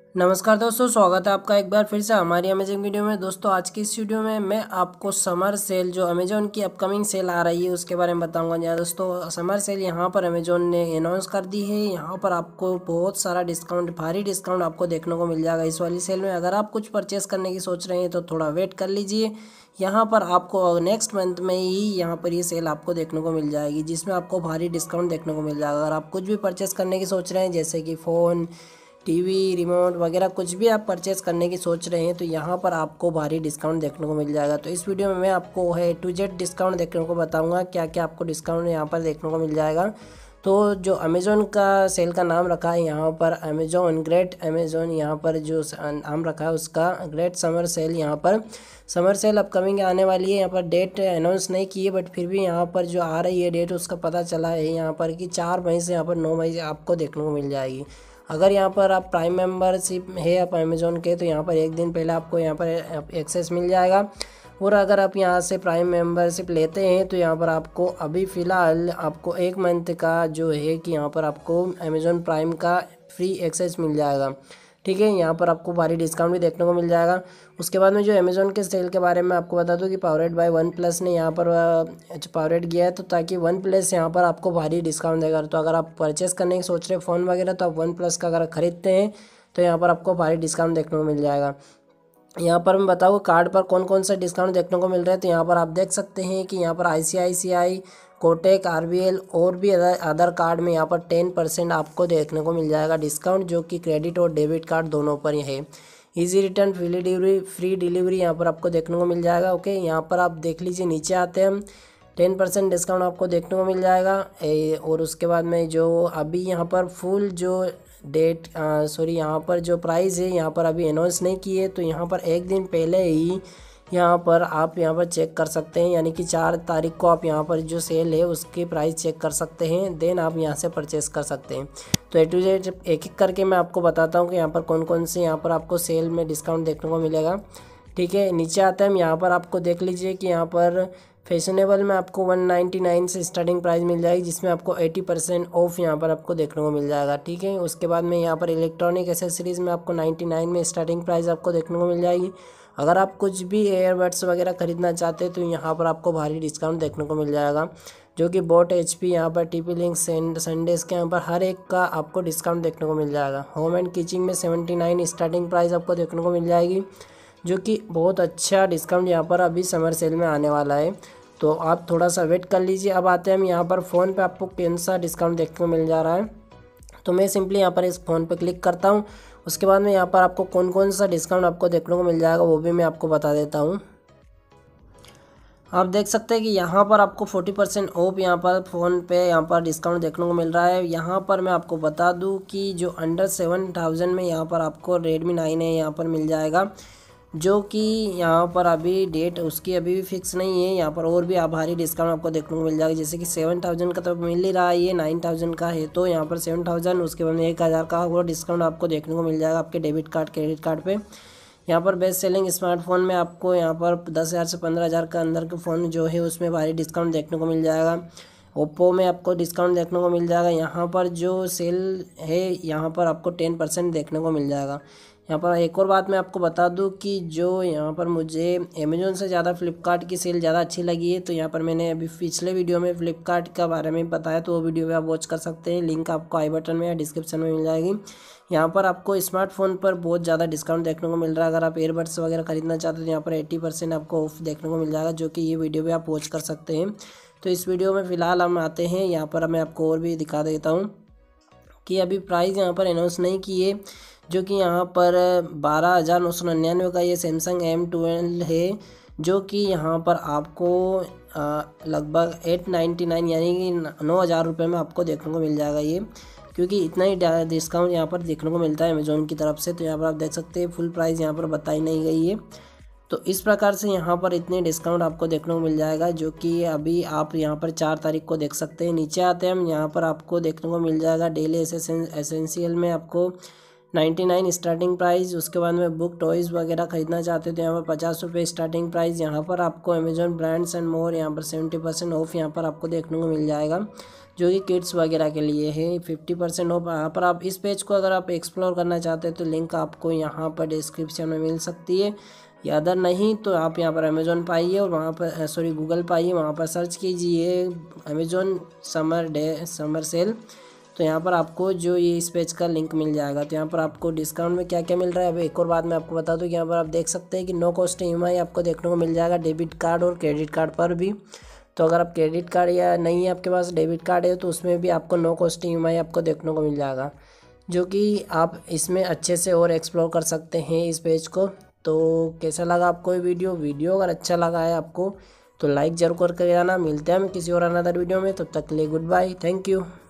नमस्कार दोस्तों, स्वागत है आपका एक बार फिर से हमारी अमेजन वीडियो में। दोस्तों आज की इस वीडियो में मैं आपको समर सेल जो अमेजोन की अपकमिंग सेल आ रही है उसके बारे में बताऊंगा। जी दोस्तों, समर सेल यहाँ पर अमेजोन ने अनाउंस कर दी है। यहाँ पर आपको बहुत सारा डिस्काउंट, भारी डिस्काउंट आपको देखने को मिल जाएगा इस वाली सेल में। अगर आप कुछ परचेस करने की सोच रहे हैं तो थोड़ा वेट कर लीजिए। यहाँ पर आपको नेक्स्ट मंथ में ही यहाँ पर ये सेल आपको देखने को मिल जाएगी, जिसमें आपको भारी डिस्काउंट देखने को मिल जाएगा। अगर आप कुछ भी परचेस करने की सोच रहे हैं जैसे कि फ़ोन, टीवी, रिमोट वगैरह कुछ भी आप परचेस करने की सोच रहे हैं तो यहाँ पर आपको भारी डिस्काउंट देखने को मिल जाएगा। तो इस वीडियो में मैं आपको है टू जेड डिस्काउंट देखने को बताऊंगा, क्या क्या आपको डिस्काउंट यहाँ पर देखने को मिल जाएगा। तो जो अमेज़ोन का सेल का नाम रखा है यहाँ पर अमेज़ोन ग्रेट, अमेज़ोन यहाँ पर जो नाम रखा है उसका ग्रेट समर सेल। यहाँ पर समर सेल अपकमिंग आने वाली है। यहाँ पर डेट अनाउंस नहीं की है, बट फिर भी यहाँ पर जो आ रही है डेट उसका पता चला है यहाँ पर कि 4 मई से यहाँ पर 9 मई से आपको देखने को मिल जाएगी। अगर यहाँ पर आप प्राइम मेंबरशिप है आप अमेज़ोन के तो यहाँ पर एक दिन पहले आपको यहाँ पर एक्सेस मिल जाएगा। और अगर आप यहाँ से प्राइम मेंबरशिप लेते हैं तो यहाँ पर आपको अभी फ़िलहाल आपको 1 मंथ का जो है कि यहाँ पर आपको अमेज़ोन प्राइम का फ्री एक्सेस मिल जाएगा। ठीक है, यहाँ पर आपको भारी डिस्काउंट भी देखने को मिल जाएगा। उसके बाद में जो अमेज़ोन के सेल के बारे में आपको बता दूं कि पावरेड बाय वन प्लस ने यहाँ पर पावरेड किया है, तो ताकि वन प्लस यहाँ पर आपको भारी डिस्काउंट देगा। तो अगर आप परचेस करने की सोच रहे हैं फ़ोन वगैरह तो आप वन प्लस का अगर खरीदते हैं तो यहाँ पर आपको भारी डिस्काउंट देखने को मिल जाएगा। यहाँ पर मैं बताऊँ कार्ड पर कौन कौन सा डिस्काउंट देखने को मिल रहा है। तो यहाँ पर आप देख सकते हैं कि यहाँ पर ICICI, कोटेक, RBL और भी अदर कार्ड में यहाँ पर 10% आपको देखने को मिल जाएगा डिस्काउंट, जो कि क्रेडिट और डेबिट कार्ड दोनों पर है। इजी रिटर्न, फ्री डिलीवरी यहाँ पर आपको देखने को मिल जाएगा। ओके, यहाँ पर आप देख लीजिए, नीचे आते हैं हम 10% डिस्काउंट आपको देखने को मिल जाएगा। और उसके बाद में जो अभी यहाँ पर फुल जो डेट यहाँ पर जो प्राइस है यहाँ पर अभी अनाउंस नहीं की है, तो यहाँ पर एक दिन पहले ही यहाँ पर आप यहाँ पर चेक कर सकते हैं, यानी कि 4 तारीख को आप यहाँ पर जो सेल है उसकी प्राइस चेक कर सकते हैं, देन आप यहाँ से परचेस कर सकते हैं। तो A to Z एक एक करके मैं आपको बताता हूँ कि यहाँ पर कौन कौन से यहाँ पर आपको सेल में डिस्काउंट देखने को मिलेगा। ठीक है, नीचे आते हैं हम, यहाँ पर आपको देख लीजिए कि यहाँ पर फैशनेबल में आपको 199 से स्टार्टिंग प्राइस मिल जाएगी, जिसमें आपको 80% ऑफ यहाँ पर आपको देखने को मिल जाएगा। ठीक है, उसके बाद में यहाँ पर इलेक्ट्रॉनिक एसेसरीज़ में आपको 99 में स्टार्टिंग प्राइस आपको देखने को मिल जाएगी। अगर आप कुछ भी एयरबड्स वगैरह खरीदना चाहते हैं तो यहाँ पर आपको भारी डिस्काउंट देखने को मिल जाएगा, जो कि बोट, HP, यहाँ पर TP लिंक, संडेस के यहाँ पर हर एक का आपको डिस्काउंट देखने को मिल जाएगा। होम एंड किचन में 79 स्टार्टिंग प्राइस आपको देखने को मिल जाएगी, जो कि बहुत अच्छा डिस्काउंट यहाँ पर अभी समर सेल में आने वाला है। तो आप थोड़ा सा वेट कर लीजिए। अब आते हैं हम यहाँ पर फ़ोन पे आपको कौन सा डिस्काउंट देखने को मिल जा रहा है। तो मैं सिंपली यहाँ पर इस फ़ोन पे क्लिक करता हूँ। उसके बाद में यहाँ पर आपको कौन कौन सा डिस्काउंट आपको देखने को मिल जाएगा वो भी मैं आपको बता देता हूँ। आप देख सकते हैं कि यहाँ पर आपको 40% ऑफ यहाँ पर फ़ोन पे यहाँ पर डिस्काउंट देखने को मिल रहा है। यहाँ पर मैं आपको बता दूँ कि जो अंडर 7000 में यहाँ पर आपको Redmi 9 है यहाँ पर मिल जाएगा, जो कि यहाँ पर अभी डेट उसकी अभी भी फिक्स नहीं है। यहाँ पर और भी भारी डिस्काउंट आपको देखने को मिल जाएगा, जैसे कि 7000 का तो मिल ही रहा है, ये 9000 का है, तो यहाँ पर 7000 उसके बाद में 1000 का वो डिस्काउंट आपको देखने को मिल जाएगा आपके डेबिट कार्ड, क्रेडिट कार्ड पे। यहाँ पर बेस्ट सेलिंग स्मार्टफोन में आपको यहाँ पर 10,000 से 15,000 का अंदर के फ़ोन जो है उसमें भारी डिस्काउंट देखने को मिल जाएगा। ओप्पो में आपको डिस्काउंट देखने को मिल जाएगा। यहाँ पर जो सेल है यहाँ पर आपको 10% देखने को मिल जाएगा। यहाँ पर एक और बात मैं आपको बता दूं कि जो यहाँ पर मुझे अमेज़ोन से ज़्यादा फ्लिपकार्ट की सेल ज़्यादा अच्छी लगी है, तो यहाँ पर मैंने अभी पिछले वीडियो में फ्लिपकार्ट के बारे में बताया, तो वो वीडियो भी आप वॉच कर सकते हैं। लिंक आपको आई बटन में या डिस्क्रिप्शन में मिल जाएगी। यहाँ पर आपको स्मार्टफोन पर बहुत ज़्यादा डिस्काउंट देखने को मिल रहा है। अगर आप एयरबड्स वगैरह खरीदना चाहते हो तो यहाँ पर 80% आपको ऑफ देखने को मिल जाएगा, जो कि ये वीडियो भी आप वॉच कर सकते हैं। तो इस वीडियो में फ़िलहाल हम आते हैं, यहाँ पर मैं आपको और भी दिखा देता हूँ कि अभी प्राइस यहाँ पर अनाउंस नहीं की है, जो कि यहाँ पर 12,999 का ये सैमसंग M12 है, जो कि यहाँ पर आपको लगभग 899 यानी कि 9,000 रुपये में आपको देखने को मिल जाएगा ये, क्योंकि इतना ही डिस्काउंट यहाँ पर देखने को मिलता है अमेज़ोन की तरफ से। तो यहाँ पर आप देख सकते हैं फुल प्राइस यहाँ पर बताई नहीं गई है। तो इस प्रकार से यहाँ पर इतने डिस्काउंट आपको देखने को मिल जाएगा, जो कि अभी आप यहाँ पर 4 तारीख को देख सकते हैं। नीचे आते हैं हम, यहाँ पर आपको देखने को मिल जाएगा डेली एसेंशियल में आपको 99 स्टार्टिंग प्राइस। उसके बाद में बुक, टॉयज़ वगैरह खरीदना चाहते तो यहाँ पर 50 रुपये स्टार्टिंग प्राइस। यहाँ पर आपको अमेज़ॉन ब्रांड्स एंड मोर यहाँ पर 70% ऑफ यहाँ पर आपको देखने को मिल जाएगा। जो कि किड्स वगैरह के लिए है। 50% ऑफ यहाँ पर आप इस पेज को अगर आप एक्सप्लोर करना चाहते हैं तो लिंक आपको यहाँ पर डिस्क्रिप्शन में मिल सकती है, या अदर नहीं तो आप यहाँ पर अमेज़ॉन पाइए और वहाँ पर गूगल पाइए, वहाँ पर सर्च कीजिए अमेज़ॉन समर सेल। तो यहाँ पर आपको जो ये इस पेज का लिंक मिल जाएगा। तो यहाँ पर आपको डिस्काउंट में क्या क्या मिल रहा है, अब एक और बात मैं आपको बता दूँ कि यहाँ पर आप देख सकते हैं कि नो कॉस्ट EMI आपको देखने को मिल जाएगा डेबिट कार्ड और क्रेडिट कार्ड पर भी। तो अगर आप क्रेडिट कार्ड या नहीं है आपके पास डेबिट कार्ड है तो उसमें भी आपको नो कॉस्ट EMI आपको देखने को मिल जाएगा, जो कि आप इसमें अच्छे से और एक्सप्लोर कर सकते हैं इस पेज को। तो कैसा लगा आपको ये वीडियो अगर अच्छा लगा है आपको तो लाइक ज़रूर करके जाना। मिलते हैं हम किसी और अनदर वीडियो में, तब तक के लिए गुड बाय, थैंक यू।